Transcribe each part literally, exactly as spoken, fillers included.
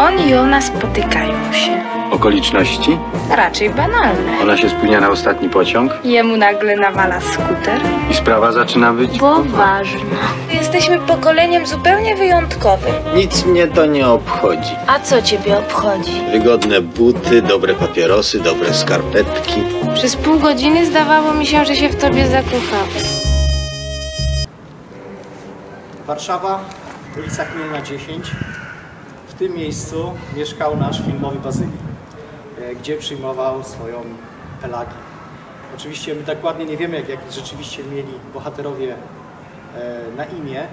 On i ona spotykają się. Okoliczności? Raczej banalne. Ona się spóźnia na ostatni pociąg Jemu nagle nawala skuter. i sprawa zaczyna być... Poważna. Jesteśmy pokoleniem zupełnie wyjątkowym. Nic mnie to nie obchodzi. A co ciebie obchodzi? Wygodne buty, dobre papierosy, dobre skarpetki. Przez pół godziny zdawało mi się, że się w tobie zakochałam. Warszawa, ulica Chmielna dziesięć. W tym miejscu mieszkał nasz filmowy Bazyli, gdzie przyjmował swoją Pelagię. Oczywiście my dokładnie nie wiemy, jak, jak rzeczywiście mieli bohaterowie na imię.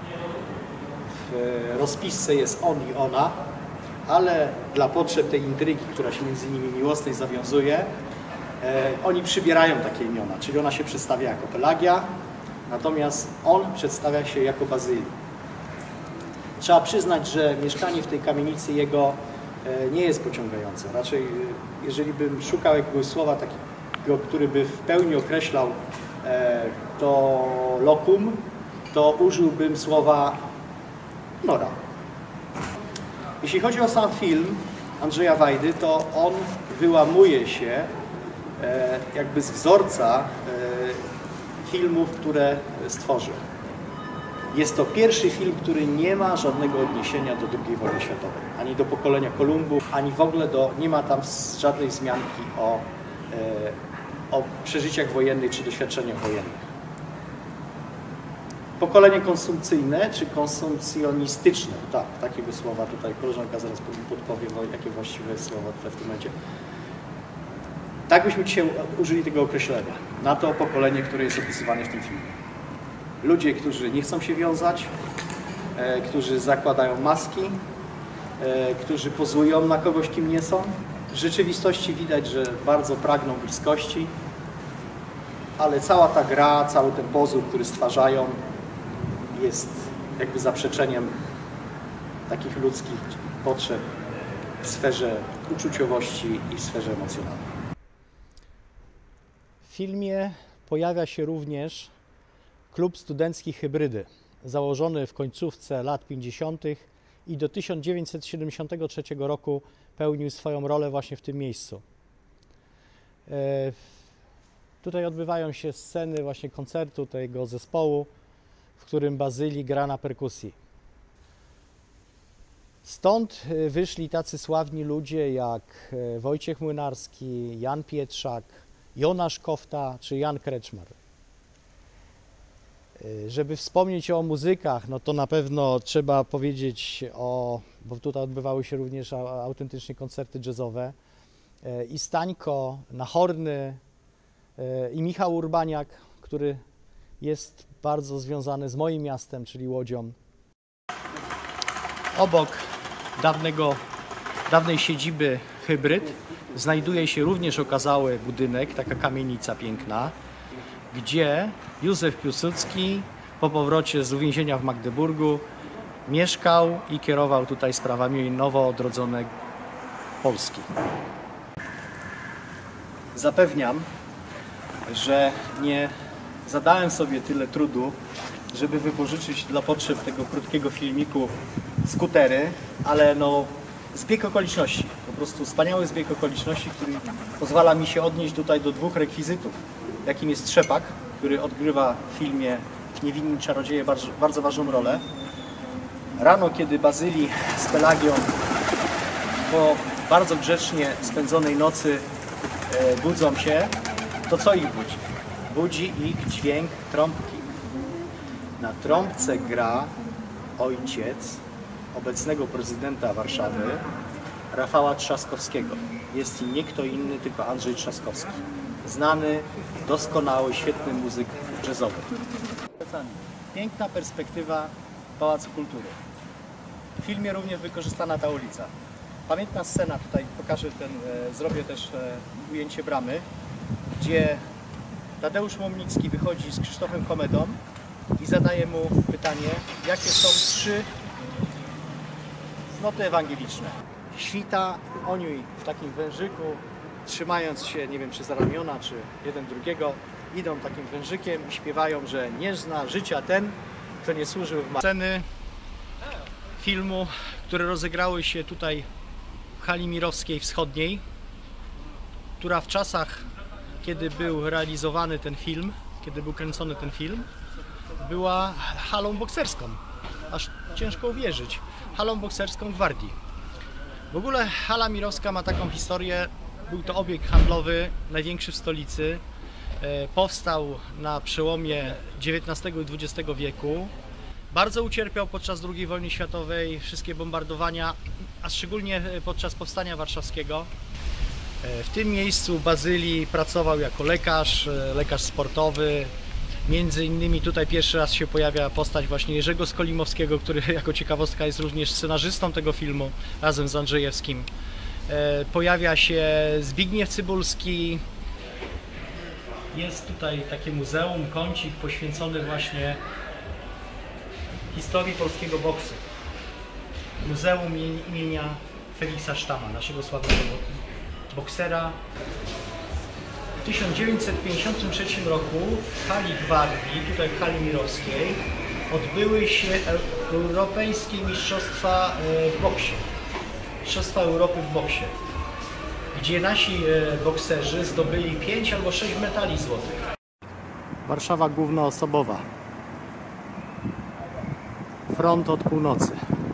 W rozpisce jest on i ona, ale dla potrzeb tej intrygi, która się między nimi miłosnej zawiązuje, oni przybierają takie imiona, czyli ona się przedstawia jako Pelagia, natomiast on przedstawia się jako Bazyli. Trzeba przyznać, że mieszkanie w tej kamienicy jego nie jest pociągające. Raczej, jeżeli bym szukał jakiegoś słowa takiego, który by w pełni określał to lokum, to użyłbym słowa nora. Jeśli chodzi o sam film Andrzeja Wajdy, to on wyłamuje się jakby z wzorca filmów, które stworzył. Jest to pierwszy film, który nie ma żadnego odniesienia do drugiej wojny światowej, ani do pokolenia Kolumbów, ani w ogóle do, nie ma tam żadnej wzmianki o, e, o przeżyciach wojennych czy doświadczeniach wojennych. Pokolenie konsumpcyjne czy konsumpcjonistyczne, tak, takiego słowa tutaj koleżanka zaraz podpowie, jakie właściwe jest słowo tutaj w tym momencie. Tak byśmy dzisiaj użyli tego określenia na to pokolenie, które jest opisywane w tym filmie. Ludzie, którzy nie chcą się wiązać, e, którzy zakładają maski, e, którzy pozują na kogoś, kim nie są. W rzeczywistości widać, że bardzo pragną bliskości, ale cała ta gra, cały ten pozór, który stwarzają, jest jakby zaprzeczeniem takich ludzkich potrzeb w sferze uczuciowości i w sferze emocjonalnej. W filmie pojawia się również Klub Studencki Hybrydy, założony w końcówce lat pięćdziesiątych i do tysiąc dziewięćset siedemdziesiątego trzeciego roku pełnił swoją rolę właśnie w tym miejscu. E, tutaj odbywają się sceny właśnie koncertu tego zespołu, w którym Bazyli gra na perkusji. Stąd wyszli tacy sławni ludzie jak Wojciech Młynarski, Jan Pietrzak, Jonasz Kofta czy Jan Kreczmar. Żeby wspomnieć o muzykach, no to na pewno trzeba powiedzieć o, bo tutaj odbywały się również autentycznie koncerty jazzowe, i Stańko na horny, i Michał Urbaniak, który jest bardzo związany z moim miastem, czyli Łodzią. Obok dawnego, dawnej siedziby Hybryd znajduje się również okazały budynek, taka kamienica piękna, gdzie Józef Piłsudski po powrocie z uwięzienia w Magdeburgu mieszkał i kierował tutaj sprawami nowo odrodzonej Polski. Zapewniam, że nie zadałem sobie tyle trudu, żeby wypożyczyć dla potrzeb tego krótkiego filmiku skutery, ale no zbieg okoliczności, po prostu wspaniały zbieg okoliczności, który pozwala mi się odnieść tutaj do dwóch rekwizytów, jakim jest trzepak, który odgrywa w filmie Niewinni Czarodzieje bardzo, bardzo ważną rolę. Rano, kiedy Bazyli z Pelagią po bardzo grzecznie spędzonej nocy e, budzą się, to co ich budzi? Budzi ich dźwięk trąbki. Na trąbce gra ojciec obecnego prezydenta Warszawy, Rafała Trzaskowskiego. Jest nim nie kto inny, tylko Andrzej Trzaskowski. Znany, doskonały, świetny muzyk jazzowy. Piękna perspektywa Pałacu Kultury. W filmie również wykorzystana ta ulica. Pamiętna scena, tutaj pokażę ten, e, zrobię też e, ujęcie bramy, gdzie Tadeusz Łomnicki wychodzi z Krzysztofem Komedą i zadaje mu pytanie, jakie są trzy cnoty ewangeliczne. Świta, oni w takim wężyku, trzymając się, nie wiem, czy za ramiona, czy jeden drugiego, idą takim wężykiem i śpiewają, że nie zna życia ten, kto nie służył w sceny filmu, które rozegrały się tutaj w hali Mirowskiej Wschodniej, która w czasach, kiedy był realizowany ten film, kiedy był kręcony ten film, była halą bokserską. Aż ciężko uwierzyć. Halą bokserską Gwardii. W ogóle hala Mirowska ma taką historię. Był to obiekt handlowy, największy w stolicy. Powstał na przełomie dziewiętnastego i dwudziestego wieku. Bardzo ucierpiał podczas drugiej wojny światowej, wszystkie bombardowania, a szczególnie podczas Powstania Warszawskiego. W tym miejscu Bazylii pracował jako lekarz, lekarz sportowy. Między innymi tutaj pierwszy raz się pojawia postać właśnie Jerzego Skolimowskiego, który jako ciekawostka jest również scenarzystą tego filmu razem z Andrzejewskim. Pojawia się Zbigniew Cybulski. Jest tutaj takie muzeum, kącik poświęcony właśnie historii polskiego boksu. Muzeum imienia Feliksa Sztama, naszego sławnego boksera. W tysiąc dziewięćset pięćdziesiątym trzecim roku w hali Gwardii, tutaj w hali Mirowskiej, odbyły się Europejskie Mistrzostwa w boksie. Mistrzostwa Europy w boksie, gdzie nasi bokserzy zdobyli pięć albo sześć medali złotych. Warszawa głównoosobowa. Front od północy.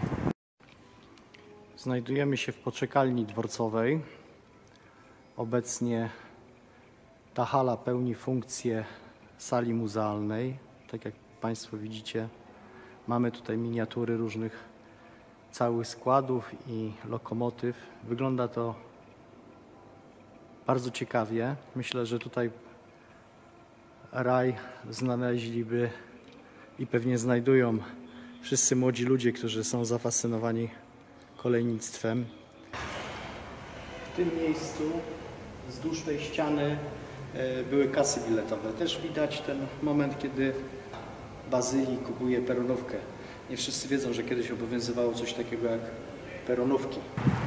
Znajdujemy się w poczekalni dworcowej. Obecnie ta hala pełni funkcję sali muzealnej. Tak jak Państwo widzicie, mamy tutaj miniatury różnych całych składów i lokomotyw. Wygląda to bardzo ciekawie. Myślę, że tutaj raj znaleźliby i pewnie znajdują wszyscy młodzi ludzie, którzy są zafascynowani kolejnictwem. W tym miejscu wzdłuż tej ściany były kasy biletowe. Też widać ten moment, kiedy Bazylii kupuje peronówkę. Nie wszyscy wiedzą, że kiedyś obowiązywało coś takiego jak peronówki.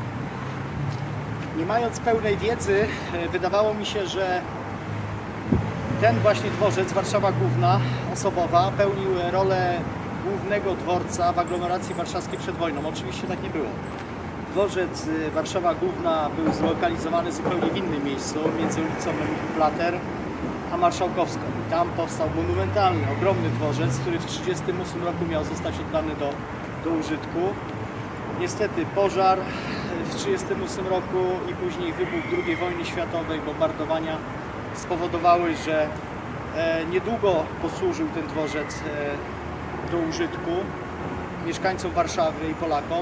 Nie mając pełnej wiedzy, wydawało mi się, że ten właśnie dworzec, Warszawa Główna osobowa, pełnił rolę głównego dworca w aglomeracji warszawskiej przed wojną. Oczywiście tak nie było. Dworzec Warszawa Główna był zlokalizowany zupełnie w innym miejscu, między ulicą Plater a Marszałkowską. I tam powstał monumentalny, ogromny dworzec, który w tysiąc dziewięćset trzydziestym ósmym roku miał zostać oddany do, do użytku. Niestety pożar w tysiąc dziewięćset trzydziestym ósmym roku i później wybuch drugiej wojny światowej, bombardowania spowodowały, że e, niedługo posłużył ten dworzec e, do użytku mieszkańcom Warszawy i Polakom.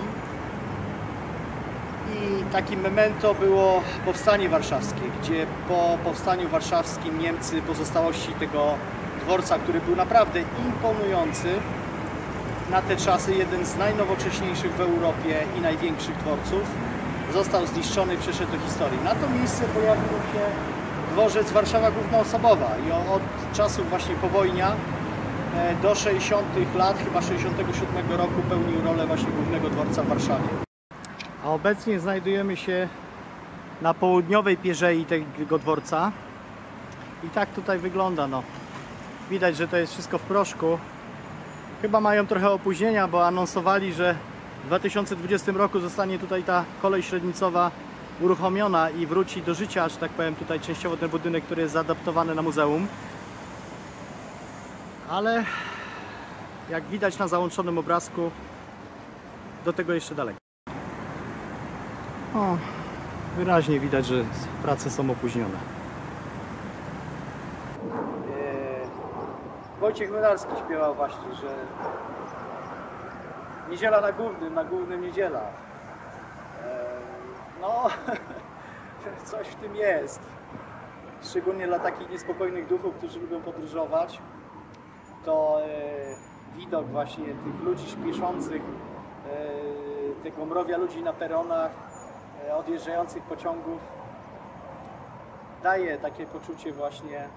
I takim memento było Powstanie Warszawskie, gdzie po Powstaniu Warszawskim Niemcy, pozostałości tego dworca, który był naprawdę imponujący na te czasy, jeden z najnowocześniejszych w Europie i największych dworców, został zniszczony i przeszedł do historii. Na to miejsce pojawił się dworzec Warszawa Głównoosobowa i od czasów właśnie powojnia do sześćdziesiątych lat, chyba sześćdziesiątego siódmego roku, pełnił rolę właśnie głównego dworca w Warszawie. A obecnie znajdujemy się na południowej pierzei tego dworca i tak tutaj wygląda. No. Widać, że to jest wszystko w proszku. Chyba mają trochę opóźnienia, bo anonsowali, że w dwa tysiące dwudziestym roku zostanie tutaj ta kolej średnicowa uruchomiona i wróci do życia, że tak powiem, tutaj częściowo ten budynek, który jest zaadaptowany na muzeum. Ale jak widać na załączonym obrazku, do tego jeszcze daleko. O, wyraźnie widać, że prace są opóźnione. Wojciech Młynarski śpiewał właśnie, że niedziela na głównym, na głównym niedziela. No, coś w tym jest. Szczególnie dla takich niespokojnych duchów, którzy lubią podróżować, to widok właśnie tych ludzi śpieszących, tego mrowia ludzi na peronach, odjeżdżających pociągów, daje takie poczucie właśnie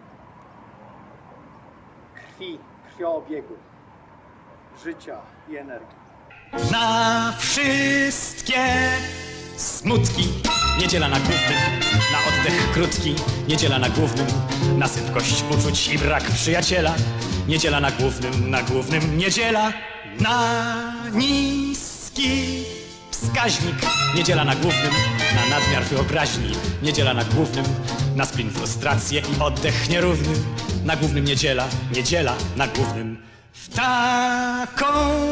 krwi, krwioobiegu, życia i energii. Na wszystkie smutki, niedziela na głównym, na oddech krótki, niedziela na głównym, na sypkość uczuć i brak przyjaciela, niedziela na głównym, na głównym, niedziela Na niski wskaźnik. Niedziela na głównym, na nadmiar wyobraźni. Niedziela na głównym, na splin, frustrację i oddech nierówny. Na głównym niedziela, niedziela na głównym. W taką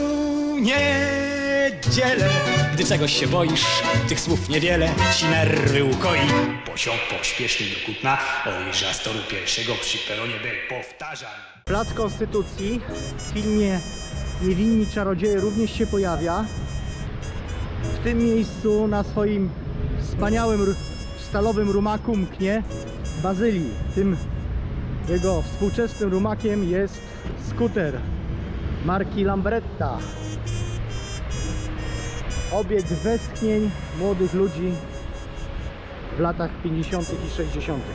niedzielę, gdy czegoś się boisz, tych słów niewiele ci nerwy ukoi. Poziom pośpieszny do kutna, oj, że z toru pierwszego przy peronie był powtarzam. Plac Konstytucji w filmie Niewinni Czarodzieje również się pojawia. W tym miejscu na swoim wspaniałym stalowym rumaku mknie Bazylii. Tym jego współczesnym rumakiem jest skuter marki Lambretta. Obiekt westchnień młodych ludzi w latach pięćdziesiątych i sześćdziesiątych.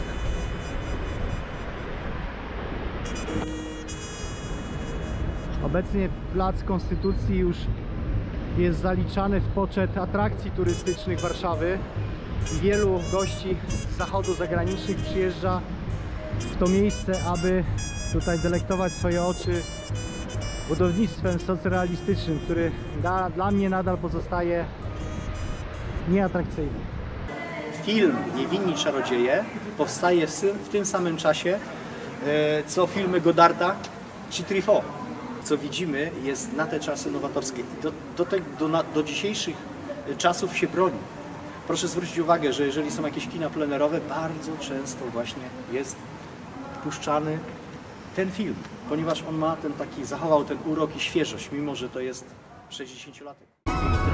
Obecnie Plac Konstytucji już jest zaliczany w poczet atrakcji turystycznych Warszawy. Wielu gości z zachodu zagranicznych przyjeżdża w to miejsce, aby tutaj delektować swoje oczy budownictwem socrealistycznym, który da, dla mnie nadal pozostaje nieatrakcyjny. Film Niewinni Czarodzieje powstaje w tym samym czasie, co filmy Godarda czy Truffaut. Co widzimy, jest na te czasy nowatorskie i do, do, te, do, na, do dzisiejszych czasów się broni. Proszę zwrócić uwagę, że jeżeli są jakieś kina plenerowe, bardzo często właśnie jest puszczany ten film, ponieważ on ma ten taki, zachował ten urok i świeżość, mimo że to jest sześćdziesięciolatek.